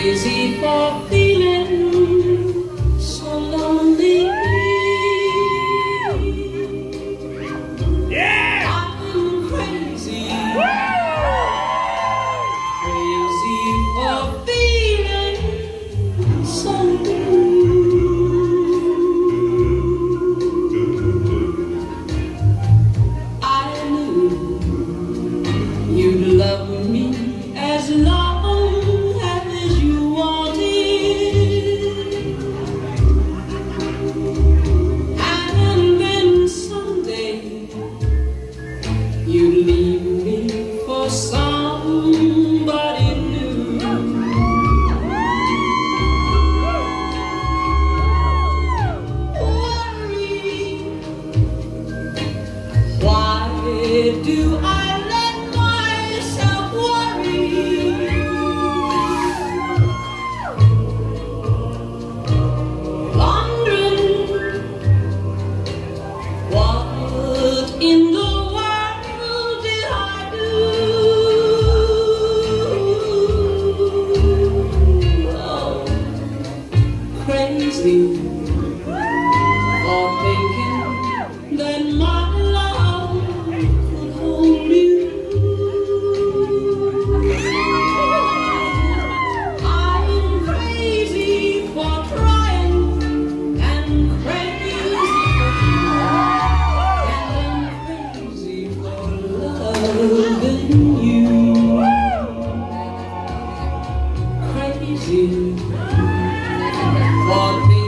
crazy for feeling so lonely. Yeah! I'm crazy, crazy for feeling so blue. I knew you'd love me as long as you wanted, and then someday you'd leave me for somebody new. Worry, why do I let myself worry? What in the world did I do? Oh, crazy for thinking that my love could hold you. I'm crazy for trying and crazy for loving you. Crazy for